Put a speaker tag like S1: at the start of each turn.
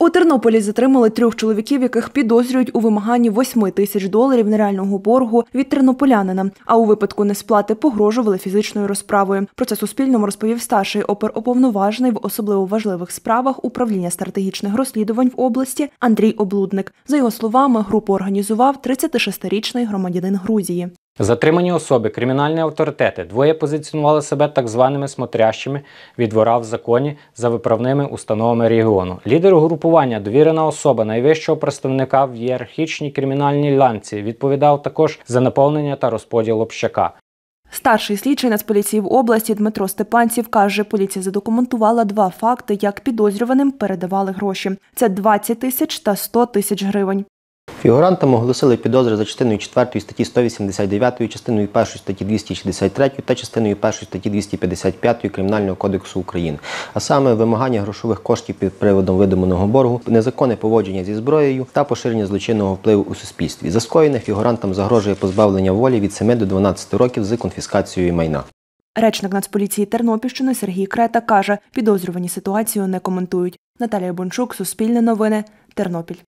S1: У Тернополі затримали 3 чоловіків, яких підозрюють у вимаганні $8 тисяч нереального боргу від тернополянина, а у випадку несплати погрожували фізичною розправою. Про це Суспільному розповів старший оперуповноважений в особливо важливих справах управління стратегічних розслідувань в області Андрій Облудник. За його словами, групу організував 36-річний громадянин Грузії.
S2: Затримані особи – кримінальні авторитети. Двоє позиціонували себе так званими смотрящими від вора в законі за виправними установами регіону. Лідер угрупування, довірена особа найвищого представника в ієрархічній кримінальній ланці, відповідав також за наповнення та розподіл общака.
S1: Старший слідчий Нацполіції в області Дмитро Степанців каже, поліція задокументувала 2 факти, як підозрюваним передавали гроші. Це 20 тисяч та 100 тисяч гривень.
S3: Фігурантам оголосили підозри за частиною 4 статті 189, частиною 1 статті 263 та частиною 1 статті 255 Кримінального кодексу України. А саме вимагання грошових коштів під приводом видуманого боргу, незаконне поводження зі зброєю та поширення злочинного впливу у суспільстві. За скоєне фігурантам загрожує позбавлення волі від 7 до 12 років з конфіскацією майна.
S1: Речник Нацполіції Тернопільщини Сергій Крета каже, підозрювані ситуацію не коментують. Наталія Бончук, Суспільне новини, Тернопіль.